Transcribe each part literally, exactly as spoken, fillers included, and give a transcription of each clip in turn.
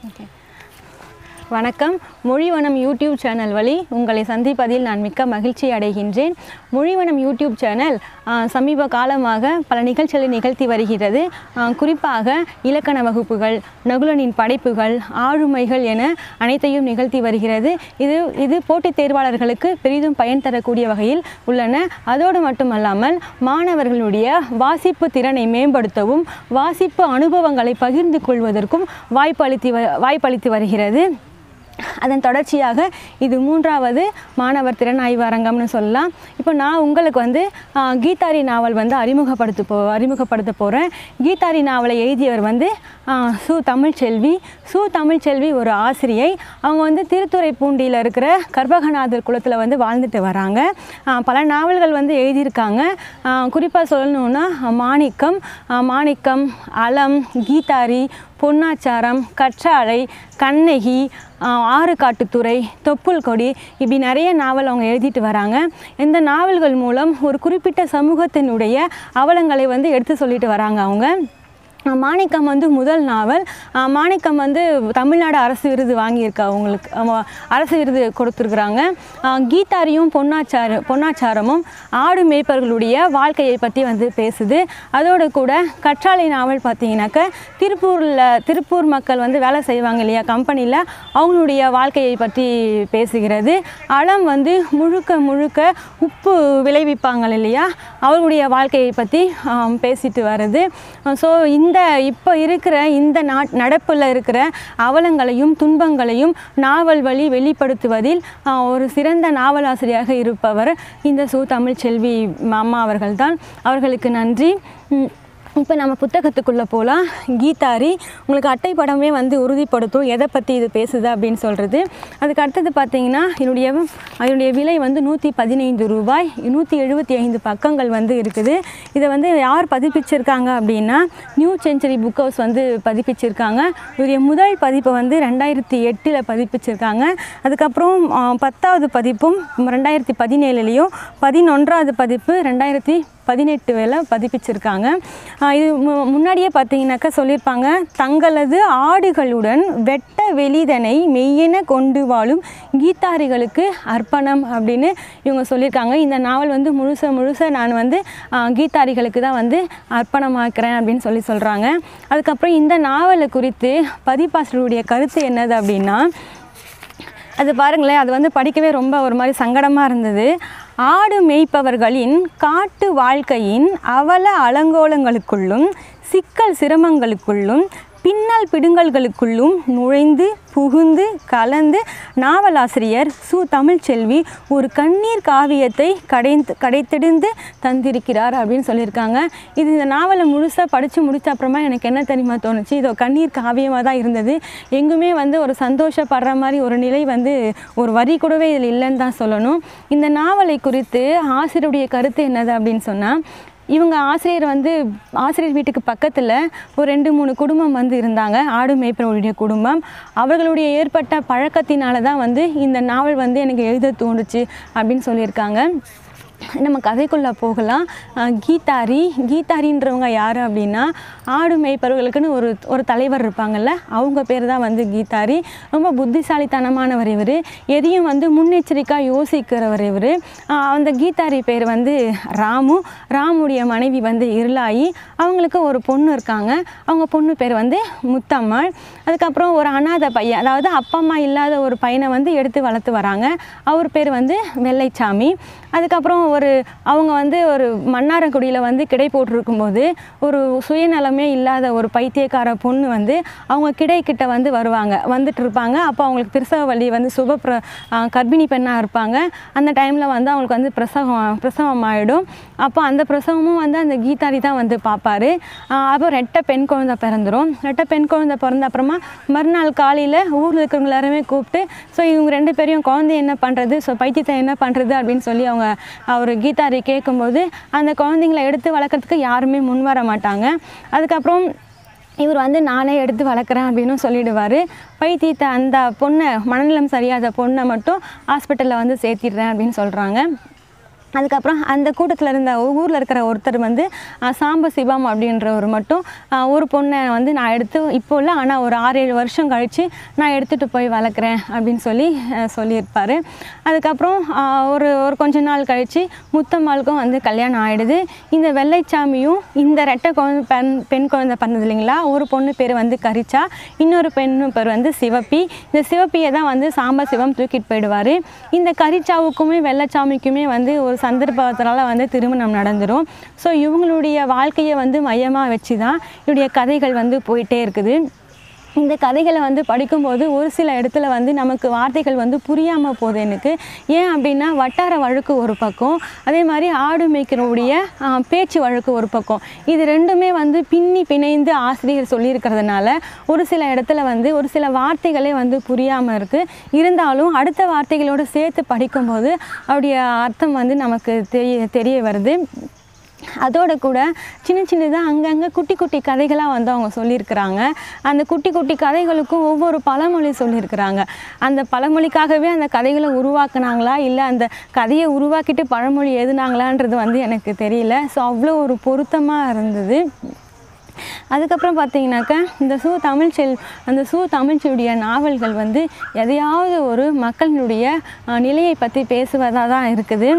Okay, வணக்கம். மொழிவனம் YouTube channel வழி உங்களை சந்திப்பதில் நான் மிக்க மகிழ்ச்சி அடைகின்றேன். மொழிவனம் யூடியூப் சேனல் சமீப காலமாக பல நிகழ்ச்சிகளை நிகழ்த்தி வருகிறது. குறிப்பாக இலக்கண வகுப்புகள், நகுலனின் படைப்புகள், ஆளுமைகள் என அனைத்தையும் நிகழ்த்தி வருகிறது. இது இது போட்டித் தேர்வாளர்களுக்கு பெரிதும் பயன் தரக்கூடிய வகையில் உள்ளன. அதோடு மட்டுமல்லாமல் மாணவர்களுடைய வாசிப்பு திறனை மேம்படுத்தவும் வாசிப்பு அனுபவங்களை பகிர்ந்து கொள்வதற்கும் வாய்ப்பளித்து வாய்ப்பளித்து வருகிறது. அதன் தொடர்ச்சியாக இது மூன்றாவது மாணவர் திறனாய்வு அரங்கம்னு சொல்லலாம். இப்போ நான் உங்களுக்கு வந்து கீதாரி நாவல் வந்து அறிமுகப்படுத்த போ அறிமுகப்படுத்த போகிறேன். கீதாரி நாவலை எழுதியவர் வந்து சு தமிழ்ச்செல்வி. சு தமிழ்ச்செல்வி ஒரு ஆசிரியை. அவங்க வந்து திருத்துறைப்பூண்டியில் இருக்கிற கர்பகநாதர் குளத்தில் வந்து வாழ்ந்துட்டு வராங்க. பல நாவல்கள் வந்து எழுதியிருக்காங்க. குறிப்பாக சொல்லணுன்னா மாணிக்கம் மாணிக்கம் அலம், கீதாரி, பொன்னாச்சாரம், கற்றாழை, கண்ணகி, ஆறு காட்டுத்துறை, தொப்புள் கொடி, இப்படி நிறைய நாவல் அவங்க எழுதிட்டு வராங்க. இந்த நாவல்கள் மூலம் ஒரு குறிப்பிட்ட சமூகத்தினுடைய அவலங்களை வந்து எடுத்து சொல்லிட்டு வராங்க அவங்க. மாணிக்கம் வந்து முதல் நாவல். மாணிக்கம் வந்து தமிழ்நாடு அரசு விருது வாங்கியிருக்கா, அவங்களுக்கு அரசு விருது கொடுத்துருக்குறாங்க. கீதாரியும் பொன்னாச்சார பொன்னாச்சாரமும் ஆடு மேய்ப்பர்களுடைய வாழ்க்கையை பற்றி வந்து பேசுது. அதோடு கூட கற்றாழை நாவல் பார்த்தீங்கன்னாக்க திருப்பூரில் திருப்பூர் மக்கள் வந்து வேலை செய்வாங்க இல்லையா கம்பெனியில், அவங்களுடைய வாழ்க்கையை பற்றி பேசுகிறது. அலம் வந்து முழுக்க முழுக்க உப்பு விளைவிப்பாங்க இல்லையா, அவர்களுடைய வாழ்க்கையை பற்றி பேசிட்டு வருது. ஸோ இந்த இந்த இப்போ இருக்கிற இந்த நாட் நடப்பில் இருக்கிற அவலங்களையும் துன்பங்களையும் நாவல் வழி வெளிப்படுத்துவதில் ஒரு சிறந்த நாவலாசிரியாக இருப்பவர் இந்த சு தமிழ்ச்செல்வி அம்மா அவர்கள்தான். அவர்களுக்கு நன்றி. இப்போ நம்ம புத்தகத்துக்குள்ளே போகலாம். கீதாரி உங்களுக்கு அட்டைப்படமே வந்து உறுதிப்படுத்தும் எதை பற்றி இது பேசுது அப்படின்னு சொல்கிறது. அதுக்கு அடுத்தது பார்த்தீங்கன்னா என்னுடைய அதனுடைய விலை வந்து நூற்றி பதினைந்து ரூபாய். நூற்றி எழுபத்தி ஐந்து பக்கங்கள் வந்து இருக்குது. இதை வந்து யார் பதிப்பிச்சிருக்காங்க அப்படின்னா நியூ செஞ்சுரி புக் ஹவுஸ் வந்து பதிப்பிச்சிருக்காங்க. இவருடைய முதல் பதிப்பை வந்து ரெண்டாயிரத்தி எட்டில் பதிப்பிச்சிருக்காங்க. அதுக்கப்புறம் பத்தாவது பதிப்பும் ரெண்டாயிரத்தி பதினேழுலேயும் பதினொன்றாவது பதிப்பு ரெண்டாயிரத்தி பதினெட்டு வேலை பதிப்பிச்சிருக்காங்க. இது முன்னாடியே பார்த்தீங்கன்னாக்கா சொல்லியிருப்பாங்க, தங்களது ஆடுகளுடன் வெட்ட வெளிதனை மெய்யென கொண்டு வாழும் கீதாரிகளுக்கு அர்ப்பணம் அப்படின்னு இவங்க சொல்லியிருக்காங்க. இந்த நாவல் வந்து முழுச முழுச நான் வந்து கீதாரிகளுக்கு தான் வந்து அர்ப்பணமாக்குறேன் அப்படின்னு சொல்லி சொல்கிறாங்க. அதுக்கப்புறம் இந்த நாவலை குறித்து பதிப்பாசிரியருடைய கருத்து என்னது அப்படின்னா, அது பாருங்களேன், அது வந்து படிக்கவே ரொம்ப ஒரு மாதிரி சங்கடமாக இருந்தது. ஆடு மேய்ப்பவர்களின் காட்டு வாழ்க்கையின் அவல அலங்கோலங்களுக்குள்ளும் சிக்கல் சிரமங்களுக்குள்ளும் பின்னல் பிடுங்கல்களுக்குள்ளும் நுழைந்து புகுந்து கலந்து நாவலாசிரியர் சு தமிழ்ச்செல்வி ஒரு கண்ணீர் காவியத்தை கடைந்து கடைத்தெடுந்து தந்திருக்கிறார் அப்படின்னு சொல்லியிருக்காங்க. இது இந்த நாவலை முழுசாக படித்து முடித்த அப்புறமா எனக்கு என்ன தெரியுமா தோணுச்சு, இது கண்ணீர் காவியமாக தான் இருந்தது. எங்குமே வந்து ஒரு சந்தோஷப்படுற மாதிரி ஒரு நிலை வந்து ஒரு வரி கூடவே இதில் இல்லைன்னு தான் சொல்லணும். இந்த நாவலை குறித்து ஆசிரியருடைய கருத்து என்னது அப்படின்னு சொன்னால், இவங்க ஆசிரியர் வந்து ஆசிரியர் வீட்டுக்கு பக்கத்தில் ஒரு ரெண்டு மூணு குடும்பம் வந்து இருந்தாங்க, ஆடு மேய்ப்பவர்களுடைய குடும்பம். அவர்களுடைய ஏற்பட்ட பழக்கத்தினால தான் வந்து இந்த நாவல் வந்து எனக்கு எழுத தோணுச்சு அப்படின்னு சொல்லியிருக்காங்க. நம்ம கதைக்குள்ளே போகலாம். கீதாரி கீதாரின்றவங்க யார் அப்படின்னா, ஆடு மேய்ப்பவர்களுக்குன்னு ஒரு ஒரு தலைவர் இருப்பாங்கள்ல, அவங்க பேர் தான் வந்து கீதாரி. ரொம்ப புத்திசாலித்தனமானவர் இவர். எதையும் வந்து முன்னெச்சரிக்கையாக யோசிக்கிறவர் இவர். அந்த கீதாரி பேர் வந்து ராமு. ராமுடைய மனைவி வந்து இருளாயி. அவங்களுக்கு ஒரு பொண்ணு இருக்காங்க. அவங்க பொண்ணு பேர் வந்து முத்தம்மாள். அதுக்கப்புறம் ஒரு அனாதை பையன், அதாவது அப்பா அம்மா இல்லாத ஒரு பையனை வந்து எடுத்து வளர்த்து வராங்க. அவர் பேர் வந்து வெள்ளைச்சாமி. அதுக்கப்புறம் ஒரு அவங்க வந்து ஒரு மன்னாரங்குடியில் வந்து கிடை போட்டிருக்கும்போது ஒரு சுயநலமே இல்லாத ஒரு பைத்தியக்கார பொண்ணு வந்து அவங்க கிடைக்கிட்ட வந்து வருவாங்க வந்துட்டு இருப்பாங்க. அப்போ அவங்களுக்கு பிரசவ வலி வந்து சுப பிர கர்ப்பிணி பெண்ணாக இருப்பாங்க. அந்த டைமில் வந்து அவங்களுக்கு வந்து பிரசவம் பிரசவம் ஆகிடும். அப்போ அந்த பிரசவமும் வந்து அந்த கீதாரி தான் வந்து பார்ப்பார். அப்போ ரெட்டை பெண் குழந்தை பிறந்துடும். ரெட்டை பெண் குழந்தை பிறந்த அப்புறமா மறுநாள் காலையில் ஊரில் இருக்கிறவங்க எல்லாருமே கூப்பிட்டு, ஸோ இவங்க ரெண்டு பேரையும் குழந்தை என்ன பண்ணுறது, ஸோ பைத்தியத்தை என்ன பண்ணுறது அப்படின்னு சொல்லி அவங்க அவர் கீதாரி கேட்கும்போது அந்த குழந்தைங்களை எடுத்து வளர்க்குறதுக்கு யாருமே முன் வர மாட்டாங்க. அதுக்கப்புறம் இவர் வந்து நானே எடுத்து வளர்க்குறேன் அப்படின்னு சொல்லிடுவார். பைத்தியத்தை அந்த பொண்ணை மனநலம் சரியாத பொண்ணை மட்டும் ஹாஸ்பிட்டலில் வந்து சேர்த்திடுறேன் அப்படின்னு சொல்கிறாங்க. அதுக்கப்புறம் அந்த கூட்டத்தில் இருந்த ஊரில் இருக்கிற ஒருத்தர் வந்து சாம்ப சிவம் அப்படின்றவர் மட்டும் ஒரு பொண்ணை வந்து நான் எடுத்து இப்போ இல்லை, ஆனால் ஒரு ஆறு ஏழு வருஷம் கழித்து நான் எடுத்துகிட்டு போய் வளர்க்குறேன் அப்படின்னு சொல்லி சொல்லியிருப்பார். அதுக்கப்புறம் ஒரு ஒரு கொஞ்ச நாள் கழித்து முத்தம்மாளுக்கும் வந்து கல்யாணம் ஆகிடுது. இந்த வெள்ளைச்சாமியும் இந்த ரெட்டை குழந்தை பெண் பெண் குழந்தை பிறந்தது இல்லைங்களா, ஒரு பொண்ணு பேர் வந்து கரிச்சா, இன்னொரு பெண்ணு பேர் வந்து சிவப்பி. இந்த சிவப்பியை தான் வந்து சாம்ப சிவம் தூக்கிட்டு போயிடுவார். இந்த கரிச்சாவுக்குமே வெள்ளைச்சாமிக்குமே வந்து ஒரு சந்தர்ப்பத்தினால வந்து திருமணம் நடந்துடும். ஸோ இவங்களுடைய வாழ்க்கையை வந்து மையமாக வச்சு தான் இவருடைய கதைகள் வந்து போயிட்டே இருக்குது. இந்த கதைகளை வந்து படிக்கும்போது ஒரு சில இடத்துல வந்து நமக்கு வார்த்தைகள் வந்து புரியாமல் போகுது எனக்கு. ஏன் அப்படின்னா வட்டார வழக்கு ஒரு பக்கம், அதே மாதிரி ஆடு மேய்க்கிறவுடைய பேச்சு வழக்கு ஒரு பக்கம். இது ரெண்டுமே வந்து பின்னி பிணைந்து ஆசிரியர் சொல்லியிருக்கிறதுனால ஒரு சில இடத்துல வந்து ஒரு சில வார்த்தைகளே வந்து புரியாமல் இருக்குது. இருந்தாலும் அடுத்த வார்த்தைகளோடு சேர்த்து படிக்கும்போது அவருடைய அர்த்தம் வந்து நமக்கு தெரிய தெரிய வருது. அதோட கூட சின்ன சின்னதாக அங்கங்கே குட்டி குட்டி கதைகளாக வந்து அவங்க சொல்லியிருக்கிறாங்க. அந்த குட்டி குட்டி கதைகளுக்கும் ஒவ்வொரு பழமொழி சொல்லியிருக்கிறாங்க. அந்த பழமொழிக்காகவே அந்த கதைகளை உருவாக்குனாங்களா இல்லை அந்த கதையை உருவாக்கிட்டு பழமொழி எழுதுனாங்களான்றது வந்து எனக்கு தெரியல. ஸோ அவ்வளோ ஒரு பொருத்தமாக இருந்தது. அதுக்கப்புறம் பார்த்தீங்கன்னாக்கா இந்த சு தமிழ்ச்செல் அந்த சு தமிழ்ச்சியுடைய நாவல்கள் வந்து எதையாவது ஒரு மக்களினுடைய நிலையை பற்றி பேசுவதாக தான் இருக்குது.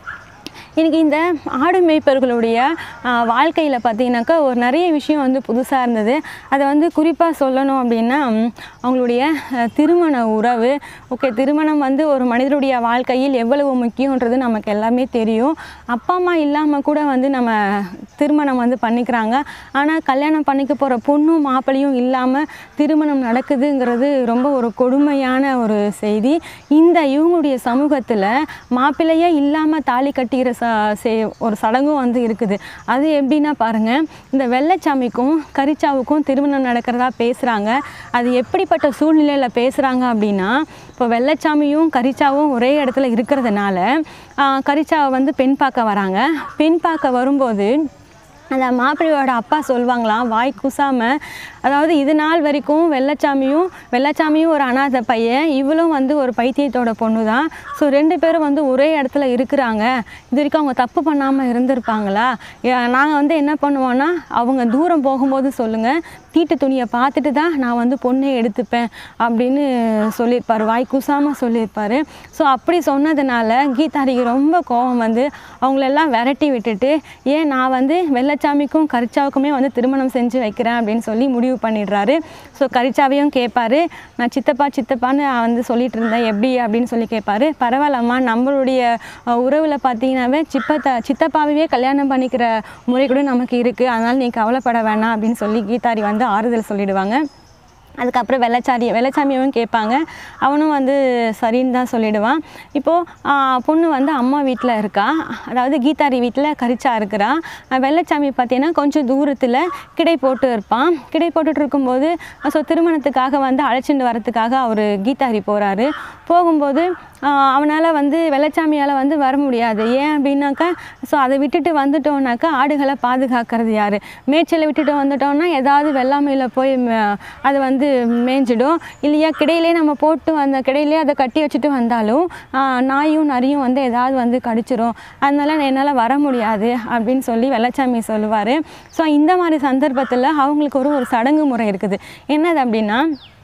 எனக்கு இந்த ஆடு மேய்ப்பர்களுடைய வாழ்க்கையில் பார்த்திங்கனாக்கா ஒரு நிறைய விஷயம் வந்து புதுசாக இருந்தது. அதை வந்து குறிப்பாக சொல்லணும் அப்படின்னா அவங்களுடைய திருமண உறவு. ஓகே, திருமணம் வந்து ஒரு மனிதனுடைய வாழ்க்கையில் எவ்வளவு முக்கியன்றது நமக்கு எல்லாமே தெரியும். அப்பா அம்மா இல்லாமல் கூட வந்து நம்ம திருமணம் வந்து பண்ணிக்கிறாங்க. ஆனால் கல்யாணம் பண்ணிக்க போகிற பொண்ணும் மாப்பிள்ளையும் இல்லாமல் திருமணம் நடக்குதுங்கிறது ரொம்ப ஒரு கொடுமையான ஒரு செய்தி. இந்த இவங்களுடைய சமூகத்தில் மாப்பிள்ளையே இல்லாமல் தாலி கட்டிக்கிற ச ஒரு சடங்கும் வந்து இருக்குது. அது எப்படின்னா பாருங்கள், இந்த வெள்ளைச்சாமிக்கும் கரிச்சாவுக்கும் திருமணம் நடக்கிறதா பேசுகிறாங்க. அது எப்படிப்பட்ட சூழ்நிலையில் பேசுகிறாங்க அப்படின்னா, இப்போ வெள்ளைச்சாமியும் கரிச்சாவும் ஒரே இடத்துல இருக்கிறதுனால கரிச்சாவை வந்து பெண் பார்க்க வராங்க. பெண் பார்க்க வரும்போது அந்த மாப்பிள்ளையோட அப்பா சொல்லுவாங்களாம் வாய் கூசாமல், அதாவது இது நாள் வரைக்கும் வெள்ளைச்சாமியும் வெள்ளைச்சாமியும் ஒரு அனாதை பையன், இவளும் வந்து ஒரு பைத்தியத்தோட பொண்ணு தான். ஸோ ரெண்டு பேரும் வந்து ஒரே இடத்துல இருக்கிறாங்க. இது வரைக்கும் அவங்க தப்பு பண்ணாமல் இருந்திருப்பாங்களா? நாங்கள் வந்து என்ன பண்ணுவோன்னா, அவங்க தூரம் போகும்போது சொல்லுங்கள், தீட்டு துணியை பார்த்துட்டு தான் நான் வந்து பொண்ணை எடுத்துப்பேன் அப்படின்னு சொல்லியிருப்பார். வாய் கூசாமல் சொல்லியிருப்பார். ஸோ அப்படி சொன்னதுனால கீதாரிக்கு ரொம்ப கோபம் வந்து அவங்களெல்லாம் விரட்டி விட்டுட்டு, ஏன் நான் வந்து வெள்ளைச்சாமிக்கும் கரிச்சாவுக்குமே வந்து திருமணம் செஞ்சு வைக்கிறேன் அப்படின்னு சொல்லி முடிவு பண்ணிடுறாரு. ஸோ கரிச்சாவையும் கேட்பார், நான் சித்தப்பா சித்தப்பான்னு வந்து சொல்லிட்டு இருந்தேன், எப்படி அப்படின்னு சொல்லி கேட்பார். பரவாயில்லம்மா, நம்மளுடைய உறவில் பார்த்தீங்கன்னாவே சிப்பத்தா சித்தப்பாவே கல்யாணம் பண்ணிக்கிற முறை கூட நமக்கு இருக்குது, அதனால் நீ கவலைப்பட வேணாம் அப்படின்னு சொல்லி கீதாரி வந்து ஆறுதல் சொல்லிடுவாங்க. அதுக்கப்புறம் வெள்ளைச்சாரி வெள்ளைச்சாமியும் கேட்பாங்க. அவனும் வந்து சரின்னு தான் சொல்லிவிடுவான். இப்போது பொண்ணு வந்து அம்மா வீட்டில் இருக்கா, அதாவது கீதாரி வீட்டில் கரிச்சா இருக்கிறா. வெள்ளைச்சாமி பார்த்தீங்கன்னா கொஞ்சம் தூரத்தில் கிடை போட்டு இருப்பான். கிடை போட்டுட்டு இருக்கும்போது ஸோ திருமணத்துக்காக வந்து அழைச்சிட்டு வரத்துக்காக அவர் கீதாரி போகிறாரு. போகும்போது அவனால் வந்து வெள்ளைச்சாமியால் வந்து வர முடியாது. ஏன் அப்படின்னாக்கா, ஸோ அதை விட்டுட்டு வந்துட்டோம்னாக்கா ஆடுகளை பாதுகாக்கிறது யார்? மேய்ச்சலை விட்டுட்டு வந்துட்டோம்னா ஏதாவது வெள்ளாமையில் போய் அது வந்து மேய்ஞ்சிடும். இல்லையா கிடையிலே நம்ம போட்டு அந்த கிடையிலே அதை கட்டி வச்சுட்டு வந்தாலும் நாயும் நரியும் வந்து ஏதாவது வந்து கடிச்சிரும். அதனால என்னால் வர முடியாது அப்படின்னு சொல்லி வெள்ளைச்சாமி சொல்லுவார். ஸோ இந்த மாதிரி சந்தர்ப்பத்தில் அவங்களுக்கு ஒரு ஒரு சடங்கு முறை இருக்குது. என்னது அப்படின்னா,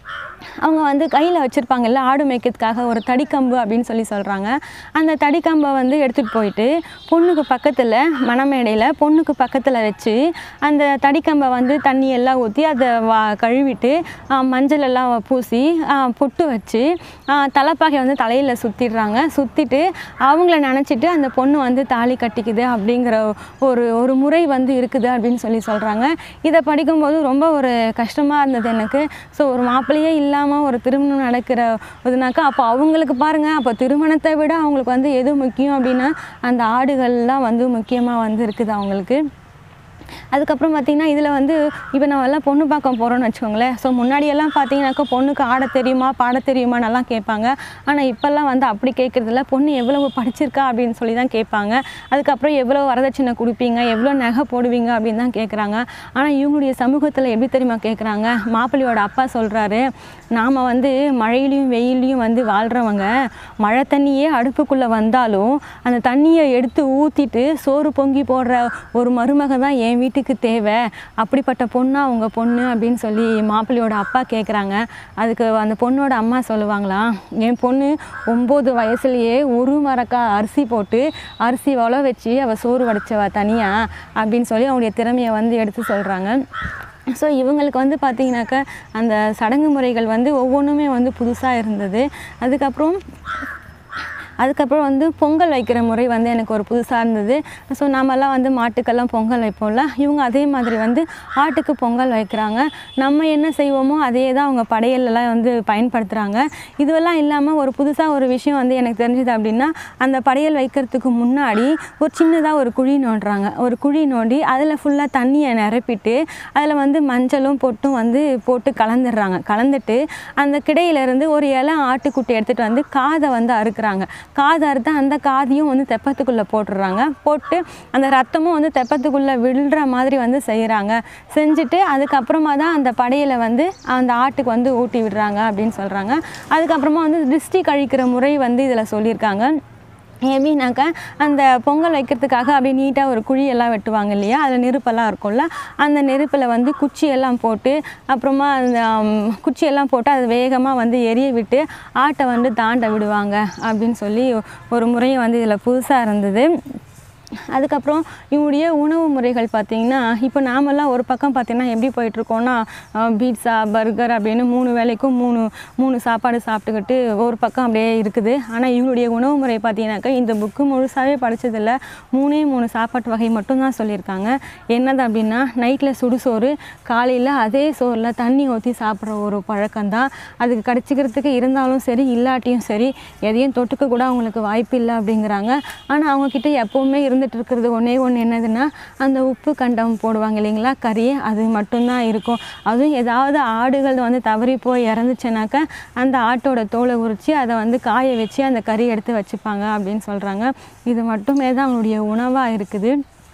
அவங்க வந்து கையில் வச்சுருப்பாங்கல்ல ஆடு மேய்க்கிறதுக்காக ஒரு தடிக்கம்பு அப்படின்னு சொல்லி சொல்கிறாங்க. அந்த தடிக்கம்பை வந்து எடுத்துகிட்டு போயிட்டு பொண்ணுக்கு பக்கத்தில் மணமேடையில் பொண்ணுக்கு பக்கத்தில் வச்சு அந்த தடிக்கம்பை வந்து தண்ணி எல்லாம் ஊற்றி அதை வா கழுவிட்டு மஞ்சள் எல்லாம் பூசி பொட்டு வச்சு தலைப்பாகை வந்து தலையில் சுற்றிடுறாங்க. சுற்றிட்டு அவங்கள நினச்சிட்டு அந்த பொண்ணு வந்து தாலி கட்டிக்குது அப்படிங்கிற ஒரு ஒரு முறை வந்து இருக்குது அப்படின்னு சொல்லி சொல்கிறாங்க. இதை படிக்கும்போது ரொம்ப ஒரு கஷ்டமாக இருந்தது எனக்கு. ஸோ ஒரு மாப்பிள்ளையே இல்லாமல் ஒரு திருமணம் நடக்கிற இதுனாக்கா அப்போ அவங்களுக்கு பாருங்கள், அப்போ திருமணத்தை விட அவங்களுக்கு வந்து எது முக்கியம் அப்படின்னா அந்த ஆடுகள்லாம் வந்து முக்கியமாக வந்து இருக்குது அவங்களுக்கு. அதுக்கப்புறம் பார்த்திங்கன்னா இதில் வந்து இப்போ நம்ம எல்லாம் பொண்ணு பார்க்க போகிறோன்னு வச்சுக்கோங்களேன். ஸோ முன்னாடியெல்லாம் பார்த்தீங்கன்னாக்கா பொண்ணுக்கு ஆட தெரியுமா பாட தெரியுமா நல்லா கேட்பாங்க. ஆனால் இப்போல்லாம் வந்து அப்படி கேட்குறதில்ல. பொண்ணு எவ்வளவு படிச்சிருக்கா அப்படின்னு சொல்லி தான் கேட்பாங்க. அதுக்கப்புறம் எவ்வளோ வரதட்சணை கொடுப்பீங்க, எவ்வளோ நகை போடுவீங்க அப்படின்னு தான் கேட்குறாங்க. ஆனால் இவங்களுடைய சமூகத்தில் எப்படி தெரியுமா கேட்குறாங்க, மாப்பிள்ளையோட அப்பா சொல்கிறாரு, நாம் வந்து மழையிலையும் வெயிலையும் வந்து வாழ்கிறவங்க, மழை தண்ணியே அடுப்புக்குள்ளே வந்தாலும் அந்த தண்ணியை எடுத்து ஊற்றிட்டு சோறு பொங்கி போடுற ஒரு மருமக தான் என் வீட்டுக்கு தேவை, அப்படிப்பட்ட பொண்ணா உங்கள் பொண்ணு அப்படின்னு சொல்லி மாப்பிள்ளையோட அப்பா கேட்குறாங்க. அதுக்கு அந்த பொண்ணோட அம்மா சொல்லுவாங்களாம், என் பொண்ணு ஒம்பது வயசுலேயே ஒரு மரக்கா அரிசி போட்டு அரிசி உழ வச்சு அவள் சோறு வடிச்சவ தனியாக அப்படின்னு சொல்லி அவங்களுடைய திறமையை வந்து எடுத்து சொல்கிறாங்க. ஸோ இவங்களுக்கு வந்து பார்த்திங்கனாக்கா அந்த சடங்கு முறைகள் வந்து ஒவ்வொன்றுமே வந்து புதுசாக இருந்தது. அதுக்கப்புறம் அதுக்கப்புறம் வந்து பொங்கல் வைக்கிற முறை வந்து எனக்கு ஒரு புதுசாக இருந்தது. ஸோ நாமெல்லாம் வந்து மாட்டுக்கெல்லாம் பொங்கல் வைப்போம்ல, இவங்க அதே மாதிரி வந்து ஆட்டுக்கு பொங்கல் வைக்கிறாங்க. நம்ம என்ன செய்வோமோ அதே தான் அவங்க படையலெல்லாம் வந்து பயன்படுத்துகிறாங்க. இதுவெல்லாம் இல்லாமல் ஒரு புதுசாக ஒரு விஷயம் வந்து எனக்கு தெரிஞ்சுது அப்படின்னா, அந்த படையல் வைக்கிறதுக்கு முன்னாடி ஒரு சின்னதாக ஒரு குழி நோண்டுறாங்க. ஒரு குழி நோண்டி அதில் ஃபுல்லாக தண்ணியை நிரப்பிட்டு அதில் வந்து மஞ்சளும் பொட்டும் வந்து போட்டு கலந்துடுறாங்க. கலந்துட்டு அந்த கிடையிலேருந்து ஒரு இலை ஆட்டுக்குட்டி எடுத்துகிட்டு வந்து காதை வந்து அறுக்குறாங்க. காது அறுத்து அந்த காதையும் வந்து தெப்பத்துக்குள்ளே போட்டுடுறாங்க. போட்டு அந்த ரத்தமும் வந்து தெப்பத்துக்குள்ளே விழுற மாதிரி வந்து செய்கிறாங்க. செஞ்சுட்டு அதுக்கப்புறமா தான் அந்த படையலை வந்து அந்த ஆட்டுக்கு வந்து ஊட்டி விடுறாங்க அப்படின்னு சொல்கிறாங்க. அதுக்கப்புறமா வந்து திருஷ்டி கழிக்கிற முறை வந்து இதில் சொல்லியிருக்காங்க. எப்படின்னாக்கா அந்த பொங்கல் வைக்கிறதுக்காக அப்படியே நீட்டாக ஒரு குழியெல்லாம் வெட்டுவாங்க இல்லையா, அதில் நெருப்பெல்லாம் இருக்கும்ல, அந்த நெருப்பில் வந்து குச்சியெல்லாம் போட்டு அப்புறமா அந்த குச்சியெல்லாம் போட்டு அது வேகமாக வந்து எரிய விட்டு ஆட்டை வந்து தாண்ட விடுவாங்க அப்படின்னு சொல்லி ஒரு முறையும் வந்து இதில் புதுசாக இருந்தது. அதுக்கப்புறம் இவங்களுடைய உணவு முறைகள் பார்த்திங்கன்னா, இப்போ நாமெல்லாம் ஒரு பக்கம் பார்த்திங்கன்னா எப்படி போயிட்டுருக்கோன்னா, பீட்சா பர்கர் அப்படின்னு மூணு வேலைக்கும் மூணு மூணு சாப்பாடு சாப்பிட்டுக்கிட்டு ஒரு பக்கம் அப்படியே இருக்குது. ஆனால் இவங்களுடைய உணவு முறை பார்த்திங்கனாக்கா இந்த புக்கு முழுசாகவே படித்ததில்ல, மூணே மூணு சாப்பாட்டு வகை மட்டும்தான் சொல்லியிருக்காங்க. என்னது அப்படின்னா, நைட்டில் சுடுசோறு, காலையில் அதே சோறில் தண்ணி ஊற்றி சாப்பிட்ற ஒரு பழக்கம்தான். அதுக்கு கடிச்சிக்கிறதுக்கு இருந்தாலும் சரி இல்லாட்டியும் சரி எதையும் தொட்டுக்க கூட அவங்களுக்கு வாய்ப்பு இல்லை அப்படிங்கிறாங்க. ஆனால் அவங்கக்கிட்ட எப்போவுமே இருந்துட்டு இருக்கிறது ஒன்றே ஒன்று என்னதுன்னா, அந்த உப்பு கண்டம் போடுவாங்க இல்லைங்களா, கறி, அது மட்டும்தான் இருக்கும். அதுவும் ஏதாவது ஆடுகள் வந்து தவறி போய் இறந்துச்சுனாக்கா அந்த ஆட்டோட தோலை உரித்து அதை வந்து காய வச்சு அந்த கறி எடுத்து வச்சுப்பாங்க அப்படின்னு சொல்கிறாங்க. இது மட்டுமே தான் அவங்களுடைய உணவாக இருக்குது.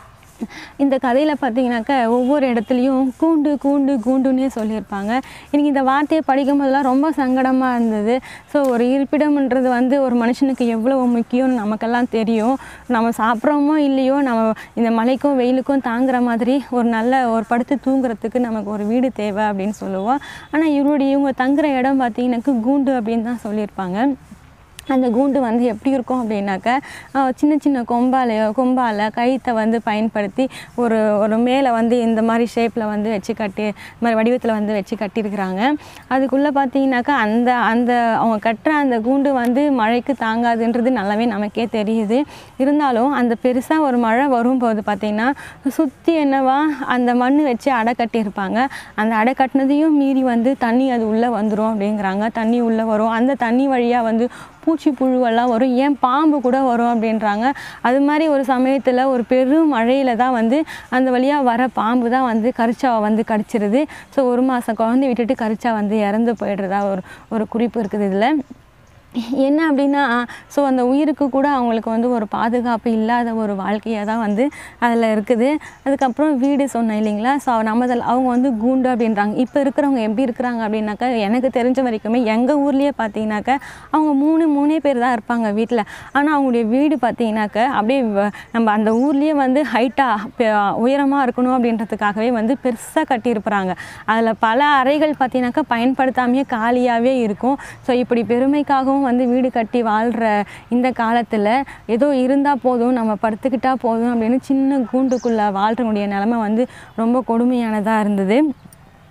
இந்த கதையில் பார்த்தீங்கன்னாக்கா ஒவ்வொரு இடத்துலையும் கூண்டு கூண்டு கூண்டுன்னே சொல்லியிருப்பாங்க. எனக்கு இந்த வார்த்தையை படிக்கும் போதெல்லாம் ரொம்ப சங்கடமாக இருந்தது. ஸோ ஒரு இருப்பிடம்ன்றது வந்து ஒரு மனுஷனுக்கு எவ்வளோ முக்கியம்னு நமக்கெல்லாம் தெரியும். நம்ம சாப்பிட்றோமோ இல்லையோ, நம்ம இந்த மழைக்கும் வெயிலுக்கும் தாங்குற மாதிரி ஒரு நல்ல ஒரு படுத்து தூங்குறதுக்கு நமக்கு ஒரு வீடு தேவை அப்படின்னு சொல்லுவோம். ஆனால் இவருடைய இவங்க தங்குற இடம் பார்த்தீங்கன்னாக்கா கூண்டு அப்படின்னு தான் சொல்லியிருப்பாங்க. அந்த கூண்டு வந்து எப்படி இருக்கும் அப்படின்னாக்கா, சின்ன சின்ன கொம்பாலையோ கொம்பால் கயிற்றை வந்து பயன்படுத்தி ஒரு ஒரு மேலே வந்து இந்த மாதிரி ஷேப்பில் வந்து வச்சு கட்டி இந்த மாதிரி வடிவத்தில் வந்து வச்சு கட்டியிருக்கிறாங்க. அதுக்குள்ளே பார்த்தீங்கன்னாக்கா அந்த அந்த அவங்க கட்டுற அந்த கூண்டு வந்து மழைக்கு தாங்காதுன்றது நல்லாவே நமக்கே தெரியுது. இருந்தாலும் அந்த பெருசாக ஒரு மழை வரும்போது பார்த்திங்கன்னா சுற்றி என்னவா அந்த மண் வச்சு அடை கட்டியிருப்பாங்க. அந்த அடை கட்டினதையும் மீறி வந்து தண்ணி அது உள்ளே வந்துடும் அப்படிங்கிறாங்க. தண்ணி உள்ளே வரும், அந்த தண்ணி வழியாக வந்து பூச்சி புழுவெல்லாம் வரும், ஏன் பாம்பு கூட வரும் அப்படின்றாங்க. அது மாதிரி ஒரு சமயத்தில் ஒரு பெரும் மழையில் தான் வந்து அந்த வழியாக வர பாம்பு தான் வந்து கரிச்சாவை வந்து கடிச்சிருது. ஸோ ஒரு மாதம் குழந்தை விட்டுட்டு கரிச்சா வந்து இறந்து போயிடுறதா ஒரு ஒரு குறிப்பு இருக்குது இதில். என்ன அப்படின்னா, ஸோ அந்த உயிருக்கு கூட அவங்களுக்கு வந்து ஒரு பாதுகாப்பு இல்லாத ஒரு வாழ்க்கையாக தான் வந்து அதில் இருக்குது. அதுக்கப்புறம் வீடு சொன்னேன் இல்லைங்களா, ஸோ நம்ம அவங்க வந்து கூண்டு அப்படின்றாங்க. இப்போ இருக்கிறவங்க எப்படி இருக்கிறாங்க அப்படின்னாக்கா, எனக்கு தெரிஞ்ச வரைக்குமே எங்கள் ஊர்லேயே பார்த்தீங்கன்னாக்கா அவங்க மூணு மூணே பேர் தான் இருப்பாங்க வீட்டில். ஆனால் அவங்களுடைய வீடு பார்த்தீங்கன்னாக்கா அப்படியே நம்ம அந்த ஊர்லேயே வந்து ஹைட்டாக உயரமாக இருக்கணும் அப்படின்றதுக்காகவே வந்து பெருசாக கட்டியிருப்பாங்க. அதில் பல அறைகள் பார்த்தீங்கன்னாக்கா பயன்படுத்தாமையே காலியாகவே இருக்கும். ஸோ இப்படி பெருமைக்காகவும் வந்து வீடு கட்டி வாழ்கிற இந்த காலத்தில் ஏதோ இருந்தால் போதும், நம்ம படுத்துக்கிட்டால் போதும் அப்படின்னு சின்ன கூண்டுக்குள்ளே வாழ்கிறவங்களுடைய நிலைமை வந்து ரொம்ப கொடுமையானதாக இருந்தது.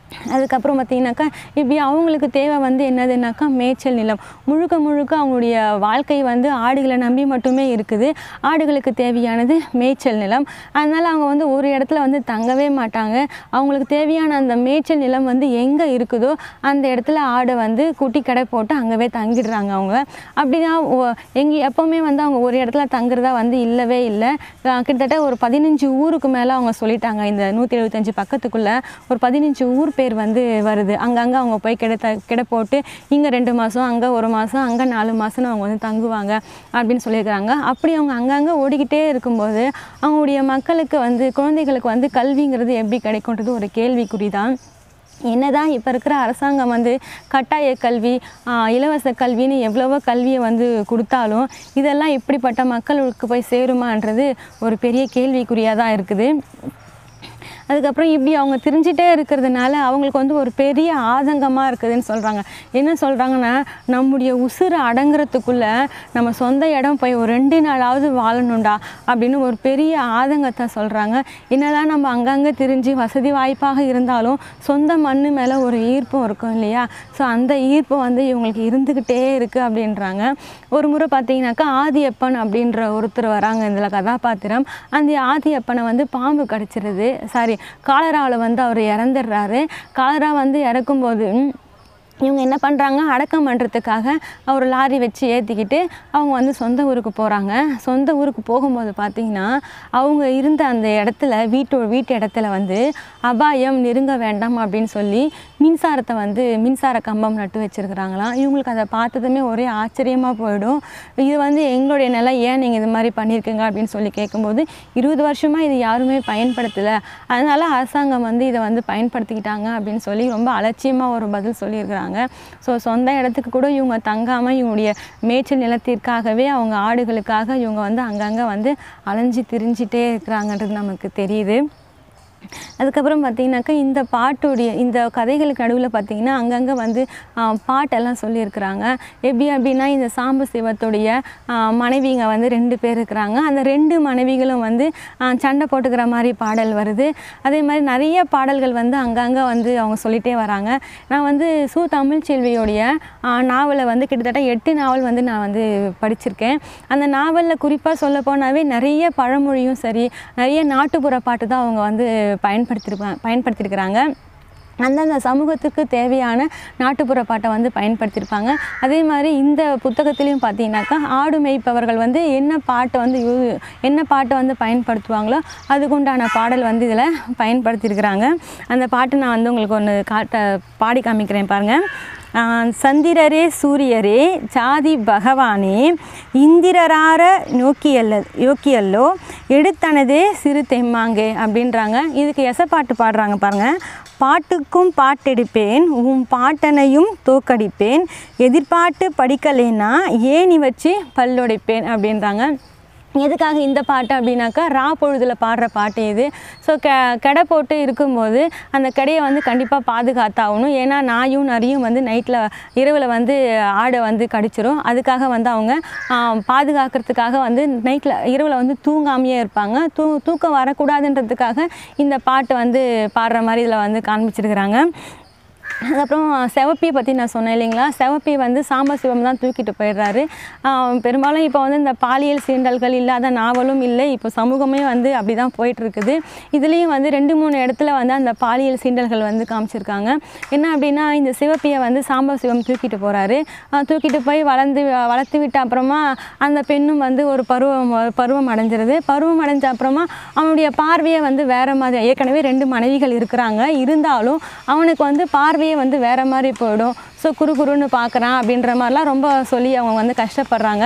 அதுக்கப்புறம் பார்த்திங்கனாக்கா இப்படி அவங்களுக்கு தேவை வந்து என்னதுன்னாக்கா மேய்ச்சல் நிலம். முழுக்க முழுக்க அவங்களுடைய வாழ்க்கை வந்து ஆடுகளை நம்பி மட்டுமே இருக்குது. ஆடுகளுக்கு தேவையானது மேய்ச்சல் நிலம். அதனால் அவங்க வந்து ஒரு இடத்துல வந்து தங்கவே மாட்டாங்க. அவங்களுக்கு தேவையான அந்த மேய்ச்சல் நிலம் வந்து எங்கே இருக்குதோ அந்த இடத்துல ஆடை வந்து குட்டி கடை போட்டு அங்கேவே தங்கிடுறாங்க அவங்க. அப்படிதான் எங்கே எப்போவுமே வந்து அவங்க ஒரு இடத்துல தங்குறதா வந்து இல்லவே இல்லை. கிட்டத்தட்ட ஒரு பதினஞ்சு ஊருக்கு மேலே அவங்க சொல்லிட்டாங்க. இந்த நூற்றி எழுபத்தஞ்சு பக்கத்துக்குள்ளே ஒரு பதினஞ்சு ஊர் பேர் வந்து வருது. அங்கங்கே அவங்க போய் கிட த கிட போட்டு இங்கே ரெண்டு மாதம் அங்கே ஒரு மாதம் அங்கே நாலு மாதம்னு அவங்க வந்து தங்குவாங்க அப்படின்னு சொல்லியிருக்கிறாங்க. அப்படி அவங்க அங்கங்கே ஓடிக்கிட்டே இருக்கும்போது அவங்களுடைய மக்களுக்கு வந்து குழந்தைகளுக்கு வந்து கல்விங்கிறது எப்படி கிடைக்கும்ன்றது ஒரு கேள்விக்குறி தான். என்னதான் இப்போ இருக்கிற அரசாங்கம் வந்து கட்டாய கல்வி, இலவச கல்வின்னு எவ்வளவோ கல்வியை வந்து கொடுத்தாலும் இதெல்லாம் இப்படிப்பட்ட மக்களுக்கு போய் சேருமான்றது ஒரு பெரிய கேள்விக்குறியாக தான் இருக்குது. அதுக்கப்புறம் இப்படி அவங்க திரிஞ்சிட்டே இருக்கிறதுனால அவங்களுக்கு வந்து ஒரு பெரிய ஆதங்கமாக இருக்குதுன்னு சொல்கிறாங்க. என்ன சொல்கிறாங்கன்னா, நம்முடைய உசுறு அடங்குறதுக்குள்ளே நம்ம சொந்த இடம் போய் ஒரு ரெண்டு நாளாவது வாழணுண்டா அப்படின்னு ஒரு பெரிய ஆதங்கத்தை சொல்கிறாங்க. என்னதான் நம்ம அங்கங்கே திரிஞ்சு வசதி வாய்ப்பாக இருந்தாலும் சொந்த மண் மேலே ஒரு ஈர்ப்பும் இருக்கும் இல்லையா? ஸோ அந்த ஈர்ப்பு வந்து இவங்களுக்கு இருந்துக்கிட்டே இருக்குது அப்படின்றாங்க. ஒரு முறை பார்த்தீங்கன்னாக்கா ஆதியப்பன் அப்படின்ற ஒருத்தர் வராங்க இதில் கதாபாத்திரம். அந்த ஆதியப்பனை வந்து பாம்பு கடிச்சிருது. சாரி காலராவில் வந்து அவர் இறந்துடுறாரு. காலரா வந்து இறக்கும்போது இவங்க என்ன பண்ணுறாங்க, அடக்கம் பண்ணுறதுக்காக ஒரு லாரி வச்சு ஏற்றிக்கிட்டு அவங்க வந்து சொந்த ஊருக்கு போகிறாங்க. சொந்த ஊருக்கு போகும்போது பார்த்திங்கன்னா அவங்க இருந்த அந்த இடத்துல வீட்டு வீட்டு இடத்துல வந்து அபாயம் நெருங்க வேண்டாம் அப்படின்னு சொல்லி மின்சாரத்தை வந்து மின்சார கம்பம் நட்டு வச்சுருக்குறாங்களாம். இவங்களுக்கு அதை பார்த்ததுமே ஒரே ஆச்சரியமாக போயிடும். இது வந்து எங்களுடைய நிலை, ஏன் நீங்கள் இது மாதிரி பண்ணியிருக்கீங்க அப்படின்னு சொல்லி கேட்கும்போது இருபது வருஷமாக இது யாருமே பயன்படுத்தலை, அதனால் அரசாங்கம் வந்து இதை வந்து பயன்படுத்திக்கிட்டாங்க அப்படின்னு சொல்லி ரொம்ப அலட்சியமாக ஒரு பதில் சொல்லியிருக்கிறாங்க. ஸோ சொந்த இடத்துக்கு கூட இவங்க தங்காமல் இவங்களுடைய மேய்ச்சல் நிலத்திற்காகவே அவங்க ஆடுகளுக்காக இவங்க வந்து அங்கங்கே வந்து அலைஞ்சி திரிஞ்சிட்டே இருக்கிறாங்கன்றது நமக்கு தெரியுது. அதுக்கப்புறம் பார்த்திங்கனாக்கா இந்த பாட்டுடைய இந்த கதைகளுக்கு நடுவில் பார்த்திங்கன்னா அங்கங்கே வந்து பாட்டெல்லாம் சொல்லியிருக்கிறாங்க. எப்படி அப்படின்னா இந்த சாம்ப சிவத்துடைய மனைவிங்க வந்து ரெண்டு பேர் இருக்கிறாங்க. அந்த ரெண்டு மனைவிகளும் வந்து சண்டை போட்டுக்கிற மாதிரி பாடல் வருது. அதே மாதிரி நிறைய பாடல்கள் வந்து அங்கங்கே வந்து அவங்க சொல்லிகிட்டே வராங்க. நான் வந்து சு தமிழ்ச்செல்வியோடைய நாவலை வந்து கிட்டத்தட்ட எட்டு நாவல் வந்து நான் வந்து படிச்சிருக்கேன். அந்த நாவலில் குறிப்பாக சொல்ல போனாவே நிறைய பழமொழியும் சரி, நிறைய நாட்டுப்புற பாட்டு தான் அவங்க வந்து பயன்படுத்திருப்பாங்க பயன்படுத்தியிருக்கிறாங்க. அந்தந்த சமூகத்துக்கு தேவையான நாட்டுப்புற பாட்டை வந்து பயன்படுத்தியிருப்பாங்க. அதே மாதிரி இந்த புத்தகத்திலையும் பார்த்தீங்கன்னாக்கா ஆடு மேய்ப்பவர்கள் வந்து என்ன பாட்டை வந்து யூ என்ன பாட்டை வந்து பயன்படுத்துவாங்களோ அதுக்குண்டான பாடல் வந்து இதில் பயன்படுத்தியிருக்கிறாங்க. அந்த பாட்டு நான் வந்து உங்களுக்கு ஒன்று காட்ட பாடி காமிக்கிறேன் பாருங்கள். சந்திரரே சூரியரே சாதி பகவானே இந்திரரார நோக்கியல்ல யோக்கியல்லோ எடுத்தனதே சிறு தெம்மாங்கே அப்படின்றாங்க. இதுக்கு எசப்பாட்டு பாடுறாங்க பாருங்கள். பாட்டுக்கும் பாட்டெடுப்பேன், உன் பாட்டனையும் தோக்கடிப்பேன், எதிர்பாட்டு படிக்கலைன்னா ஏணி வச்சு பல்லொடைப்பேன் அப்படின்றாங்க. எதுக்காக இந்த பாட்டு அப்படின்னாக்கா ரா பொழுதில் பாடுற பாட்டு இது. ஸோ க கடை போட்டு இருக்கும்போது அந்த கடையை வந்து கண்டிப்பாக பாதுகாத்தாகணும். ஏன்னா நாயும் நரியும் வந்து நைட்டில் இரவில் வந்து ஆடை வந்து கடிச்சிரும். அதுக்காக வந்து அவங்க பாதுகாக்கிறதுக்காக வந்து நைட்டில் இரவில் வந்து தூங்காமையே இருப்பாங்க. தூ தூக்கம் வரக்கூடாதுன்றதுக்காக இந்த பாட்டு வந்து பாடுற மாதிரி இதில் வந்து காண்பிச்சிருக்கிறாங்க. அதுக்கப்புறம் செவப்பியை பற்றி நான் சொன்னேன் இல்லைங்களா? செவப்பி வந்து சாம்ப சிவம் தான் தூக்கிட்டு போயிடுறாரு. பெரும்பாலும் இப்போ வந்து இந்த பாலியல் சீண்டல்கள் இல்லாத நாவலும் இல்லை. இப்போ சமூகமே வந்து அப்படி தான் போயிட்டுருக்குது. இதுலேயும் வந்து ரெண்டு மூணு இடத்துல வந்து அந்த பாலியல் சீண்டல்கள் வந்து காமிச்சிருக்காங்க. என்ன அப்படின்னா இந்த சிவப்பியை வந்து சாம்ப சிவம் தூக்கிட்டு போகிறாரு. தூக்கிட்டு போய் வளர்ந்து வளர்த்து விட்ட அப்புறமா அந்த பெண்ணும் வந்து ஒரு பருவம் பருவம் அடைஞ்சிருது. பருவம் அடைஞ்ச அப்புறமா அவனுடைய பார்வையை வந்து வேறு மாதிரி, ஏற்கனவே ரெண்டு மனைவிகள் இருக்கிறாங்க, இருந்தாலும் அவனுக்கு வந்து பார்வையை வந்து வேறு மாதிரி போயிடும். ஸோ குறு குறுன்னு பார்க்குறான் அப்படின்ற மாதிரிலாம் ரொம்ப சொல்லி அவங்க வந்து கஷ்டப்படுறாங்க.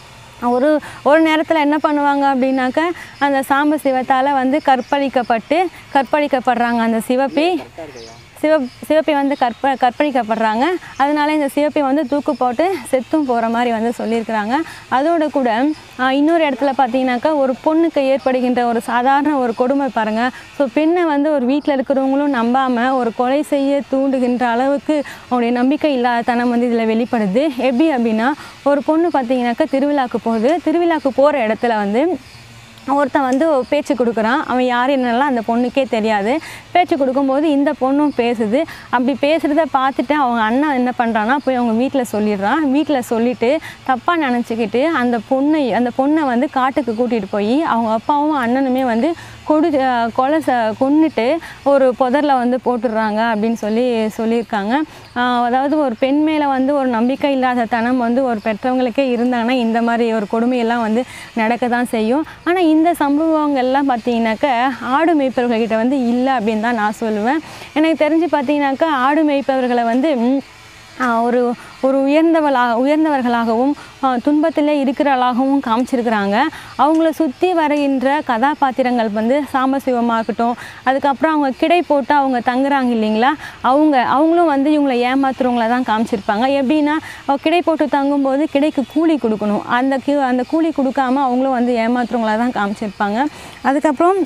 ஒரு ஒரு நேரத்தில் என்ன பண்ணுவாங்க அப்படின்னாக்க அந்த சாம்ப சிவத்தால் வந்து கற்பழிக்கப்பட்டு கற்பழிக்கப்படுறாங்க அந்த சிவப்பி சிவ சிவப்பி வந்து கற்ப கற்பழிக்கப்படுறாங்க. அதனால இந்த சிவப்பி வந்து தூக்கு போட்டு செத்தும் போகிற மாதிரி வந்து சொல்லியிருக்கிறாங்க. அதோடு கூட இன்னொரு இடத்துல பார்த்தீங்கன்னாக்கா ஒரு பொண்ணுக்கு ஏற்படுகின்ற ஒரு சாதாரண ஒரு கொடுமை பாருங்கள். ஸோ பெண்ணை வந்து ஒரு வீட்டில் இருக்கிறவங்களும் நம்பாமல் ஒரு கொலை செய்ய தூண்டுகின்ற அளவுக்கு அவங்களுடைய நம்பிக்கை இல்லாத தனம் வந்து இதில் வெளிப்படுது. எப்படி அப்படின்னா ஒரு பொண்ணு பார்த்தீங்கன்னாக்கா திருவிழாவுக்கு போகுது. திருவிழாவுக்கு போகிற இடத்துல வந்து ஒருத்தன் வந்து பேச்சு கொடுக்குறான். அவன் யார் என்னெல்லாம் அந்த பொண்ணுக்கே தெரியாது. பேச்சு கொடுக்கும்போது இந்த பொண்ணும் பேசுது. அப்படி பேசுகிறத பார்த்துட்டு அவங்க அண்ணன் என்ன பண்ணுறான்னா போய் அவங்க வீட்டில் சொல்லிடுறான். வீட்டில் சொல்லிவிட்டு தப்பாக நினச்சிக்கிட்டு அந்த பொண்ணை அந்த பொண்ணை வந்து காட்டுக்கு கூட்டிகிட்டு போய் அவங்க அப்பாவும் அண்ணனுமே வந்து கொடு கொலை ச கொன்னுட்டு ஒரு புதரில் வந்து போட்டுடுறாங்க அப்படின்னு சொல்லி சொல்லியிருக்காங்க. அதாவது ஒரு பெண் மேலே வந்து ஒரு நம்பிக்கை இல்லாத தனம் வந்து ஒரு பெற்றவங்களுக்கே இருந்தாங்கன்னா இந்த மாதிரி ஒரு கொடுமையெல்லாம் வந்து நடக்க தான் செய்யும். ஆனால் இந்த சம்பவங்கள்லாம் பார்த்தீங்கன்னாக்கா ஆடு மேய்ப்பவர்கள்கிட்ட வந்து இல்லை அப்படின்னு தான் நான் சொல்லுவேன். எனக்கு தெரிஞ்சு பார்த்தீங்கன்னாக்கா ஆடு மேய்ப்பவர்களை வந்து ஒரு ஒரு உயர்ந்தவளாக உயர்ந்தவர்களாகவும் துன்பத்திலே இருக்கிறவளாகவும் காமிச்சிருக்கிறாங்க. அவங்கள சுற்றி வருகின்ற கதாபாத்திரங்கள் வந்து சாம்பசிவமாக இருக்கட்டும், அதுக்கப்புறம் அவங்க கிடை போட்டு அவங்க தங்குறாங்க இல்லைங்களா, அவங்க அவங்களும் வந்து இவங்களை ஏமாத்துறவங்கள தான் காமிச்சிருப்பாங்க. எப்படின்னா கிடை போட்டு தங்கும்போது கிடைக்கு கூலி கொடுக்கணும், அந்த அந்த கூலி கொடுக்காம அவங்களும் வந்து ஏமாத்துறவங்கள தான் காமிச்சிருப்பாங்க. அதுக்கப்புறம்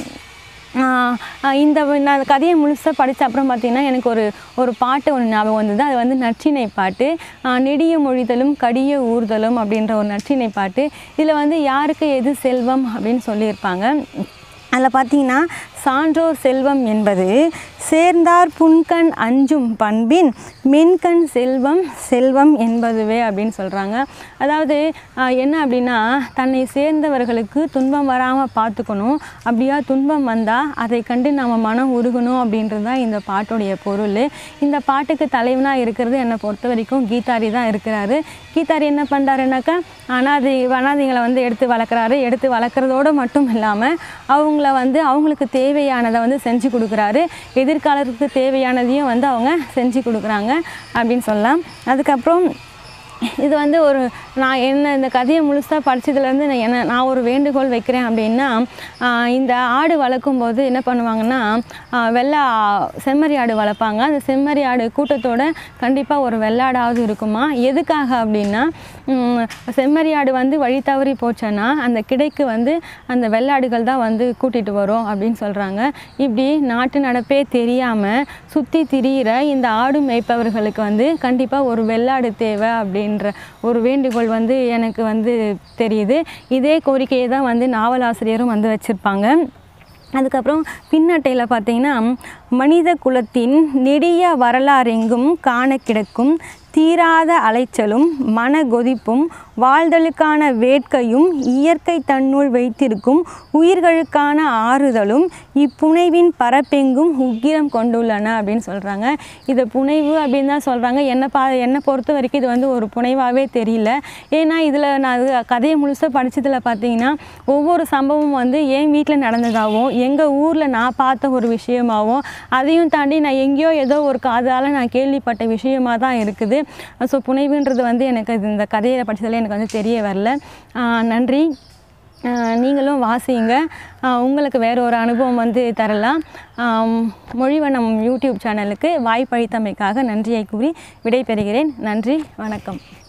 இந்த நான் கதையை முழுசாக படித்த அப்புறம் பார்த்திங்கன்னா எனக்கு ஒரு ஒரு பாட்டு ஒன்று ஞாபகம் வந்தது. அது வந்து நற்றிணை பாட்டு, நெடிய மொழிதலும் கடிய ஊர்தலும் அப்படின்ற ஒரு நற்றிணை பாட்டு. இதில் வந்து யாருக்கு எது செல்வம் அப்படின்னு சொல்லியிருப்பாங்க. அதில் பார்த்திங்கன்னா சான்றோர் செல்வம் என்பது சேர்ந்தார் புன்கண் அஞ்சும் பண்பின் மென்கண் செல்வம் செல்வம் என்பதுவே அப்படின்னு சொல்கிறாங்க. அதாவது என்ன அப்படின்னா தன்னை சேர்ந்தவர்களுக்கு துன்பம் வராமல் பார்த்துக்கணும். அப்படியா துன்பம் வந்தால் அதை கண்டு நம்ம மனம் உருகணும் அப்படின்றது தான் இந்த பாட்டுடைய பொருள். இந்த பாட்டுக்கு தலைவனாக இருக்கிறது என்னை பொறுத்த வரைக்கும் கீதாரி தான் இருக்கிறாரு. கீதாரி என்ன பண்ணுறாருனாக்கா அனாதை அனாதைகளை வந்து எடுத்து வளர்க்குறாரு. எடுத்து வளர்க்குறதோடு மட்டும் இல்லாமல் அவங்கள வந்து அவங்களுக்கு தேவையானதை வந்து செஞ்சு கொடுக்குறாரு. எதிர்காலத்துக்கு தேவையானதையும் வந்து அவங்க செஞ்சு கொடுக்குறாங்க அப்படின்னு சொல்லலாம். அதுக்கப்புறம் இது வந்து ஒரு நான் என்ன இந்த கதையை முழுசாக படித்ததுலேருந்து நான் என்ன நான் ஒரு வேண்டுகோள் வைக்கிறேன் அப்படின்னா, இந்த ஆடு வளர்க்கும் போது என்ன பண்ணுவாங்கன்னா வெள்ளை செம்மறி ஆடு வளர்ப்பாங்க. அந்த செம்மறி ஆடு கூட்டத்தோடு கண்டிப்பாக ஒரு வெள்ளாடாவது இருக்குமா. எதுக்காக அப்படின்னா செம்மறி ஆடு வந்து வழி தவறி போச்சேன்னா அந்த கிடைக்கு வந்து அந்த வெள்ளாடுகள் தான் வந்து கூட்டிகிட்டு வரும் அப்படின்னு சொல்கிறாங்க. இப்படி நாட்டு நடப்பே தெரியாமல் சுற்றி திரியிற இந்த ஆடு மேய்ப்பவர்களுக்கு வந்து கண்டிப்பாக ஒரு வெள்ளாடு தேவை அப்படின்னு ஒரு வேண்டுகோள் வந்து எனக்கு வந்து தெரியுது. இதே கோரிக்கையை தான் வந்து நாவலாசிரியரும் வந்து வச்சுருப்பாங்க. அதுக்கப்புறம் பின்னட்டையில் பார்த்தீங்கன்னா மனித குலத்தின் நெடிய வரலாறெங்கும் காண கிடக்கும் தீராத அலைச்சலும் மன கொதிப்பும் வாழ்தலுக்கான வேட்கையும் இயற்கை தன்னுள் வைத்திருக்கும் உயிர்களுக்கான ஆறுதலும் இப்புனைவின் பரப்பெங்கும் உக்கிரம் கொண்டுள்ளன அப்படின்னு சொல்கிறாங்க. இதை புனைவு அப்படின்னு தான் சொல்கிறாங்க. என்னை பா என்னை பொறுத்த வரைக்கும் இது வந்து ஒரு புனைவாகவே தெரியல. ஏன்னா இதில் நான் கதையை முழுசாக படித்ததில் பார்த்தீங்கன்னா ஒவ்வொரு சம்பவம் வந்து என் வீட்டில் நடந்ததாகவும் எங்கள் ஊரில் நான் பார்த்த ஒரு விஷயமாகவும் அதையும் தாண்டி நான் எங்கேயோ ஏதோ ஒரு காதால் நான் கேள்விப்பட்ட விஷயமாக தான் இருக்குது. ஸோ புனைவுன்றது வந்து எனக்கு இந்த கதையை படித்ததில் எனக்கு வந்து தெரிய வரல. நன்றி. நீங்களும் வாசிங்க, உங்களுக்கு வேறு ஒரு அனுபவம் வந்து தரலாம். மொழிவனம் யூடியூப் சேனலுக்கு வாய்ப்பளித்தமைக்காக நன்றியை கூறி விடைபெறுகிறேன். நன்றி, வணக்கம்.